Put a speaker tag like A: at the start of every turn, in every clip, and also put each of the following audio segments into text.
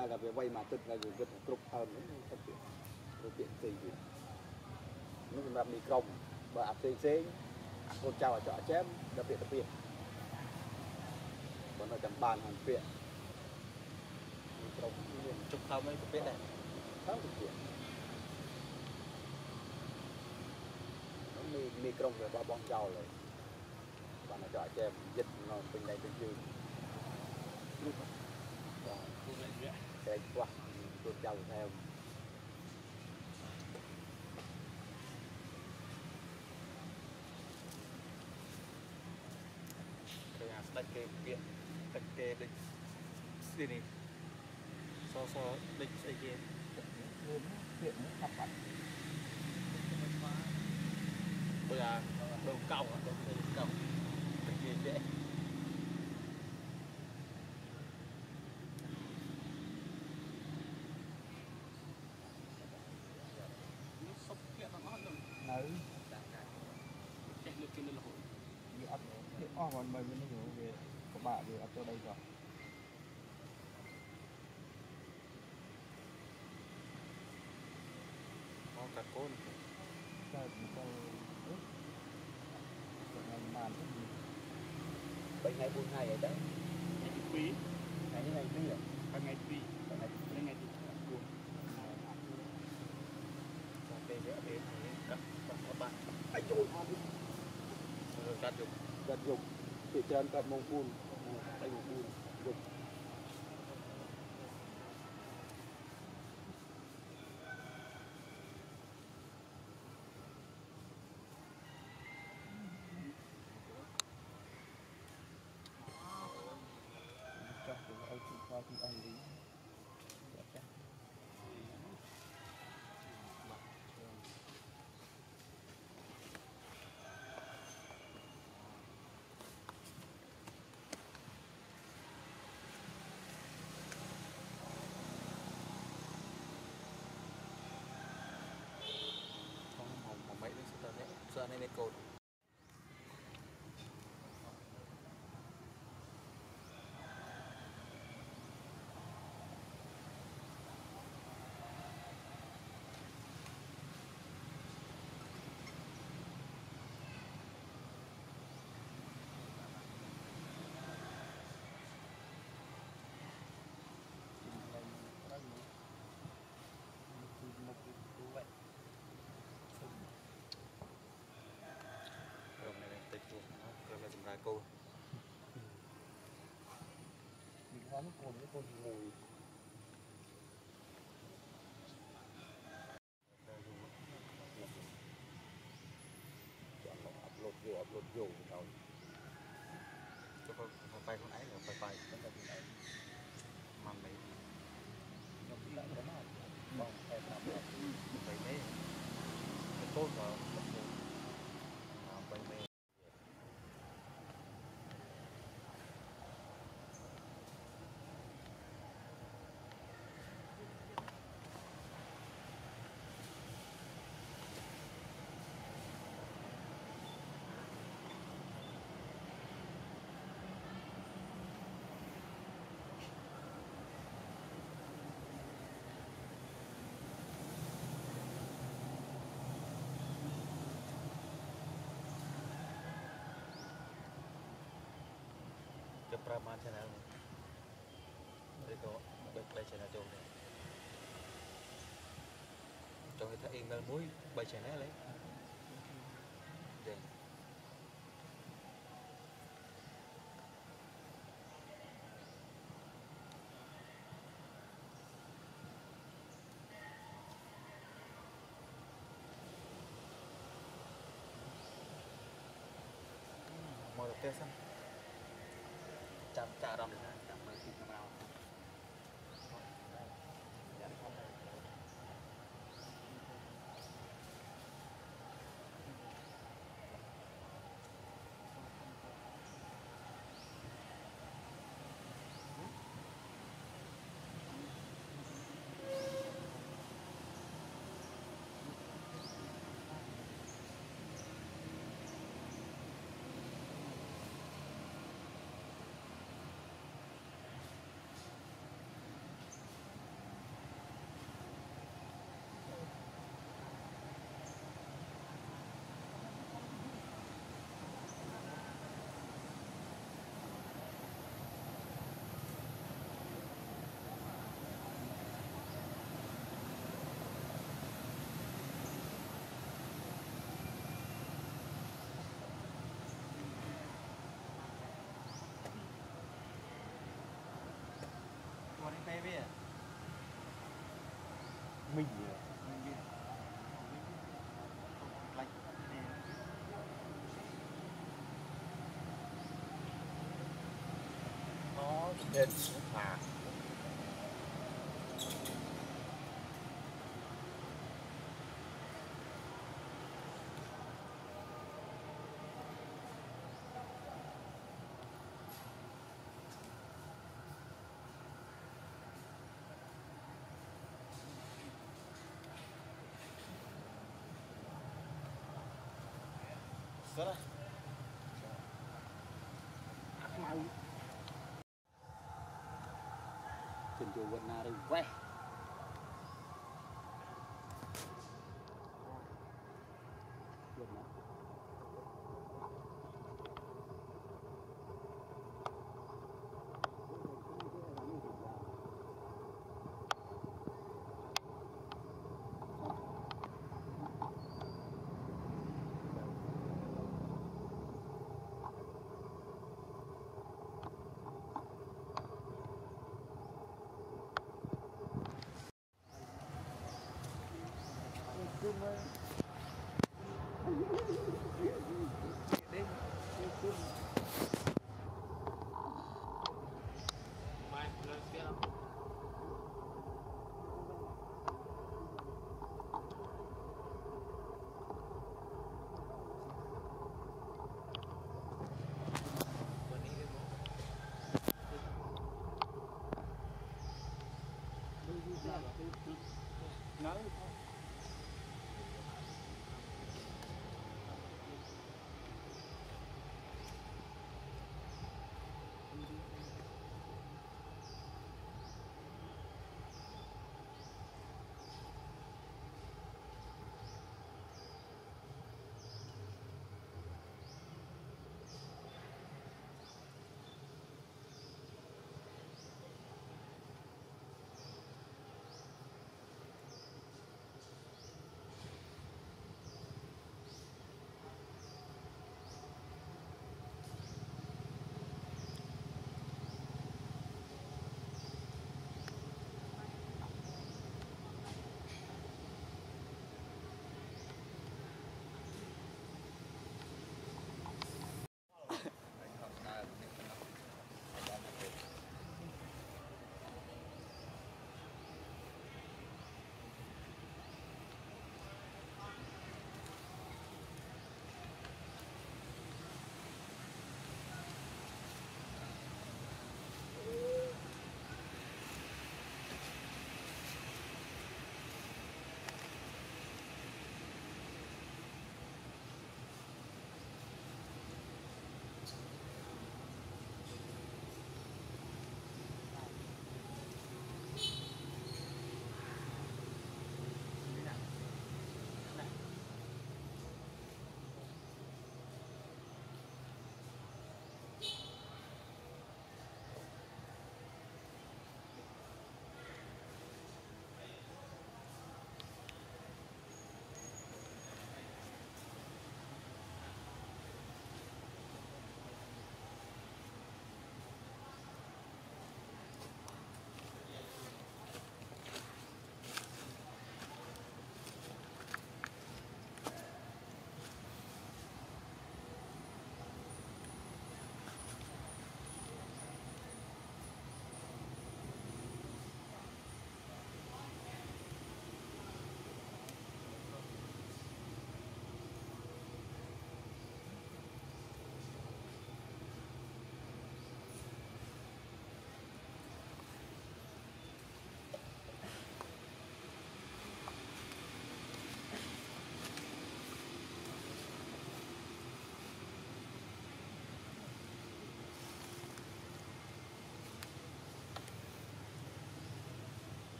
A: là về vay mà tức là dùng cái cục hơn nó thật sự rồi chuyện gì nó cũng làm mì còng và áp xê con trào ở chợ chém đặc biệt còn ở trong bàn hàng viện mì còng
B: chụp không ấy cũng biết này
A: khá là chuyện nó mì còng về bao bong trào rồi bạn ở chợ chém dịch nó từng này từng chừng cái quá tôi trào theo
B: đặt cái viện đặt cái định gì này so định xây kia
A: viện nó thập hẳn
B: bây giờ đầu còng đầu còng cái gì dễ sốc kiện nó ngon rồi
A: đấy
B: chạy được trên đây là hội
A: như ấp thì còn mình mới hiểu về các bạn về ấp cho đây rồi
B: có cả côn
A: trời trời ngày màn cái gì bảy ngày buôn ngày ở đấy
B: ngày quý
A: ngày như ngày quý à
B: ngày quý ngày quý buồn về vẽ về các bạn
A: anh rồi gạt dùng thì trên cặp mông buôn tay mông buôn dùng cho chúng anh chị qua thì anh lý
B: mấy đứa sẽ sợ này cột ra cô
A: mình hóa nó cồn cái cồn mùi upload vô rồi
B: cho con phải con ấy là phải mà mấy
A: nó cũng lại có nào bằng phải làm được
B: vậy đấy cái tốt rồi vậy mày cái praman channel đây có được play channel chung này trong cái thay email muối bay channel đấy mau được test xong chạm trả đồng chạm mấy thịt nào
A: mình nó trên phà
B: rất là
A: mau trên chỗ vẫn là đây quay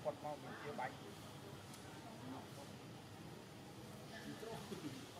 B: quạt mau mình chia bánh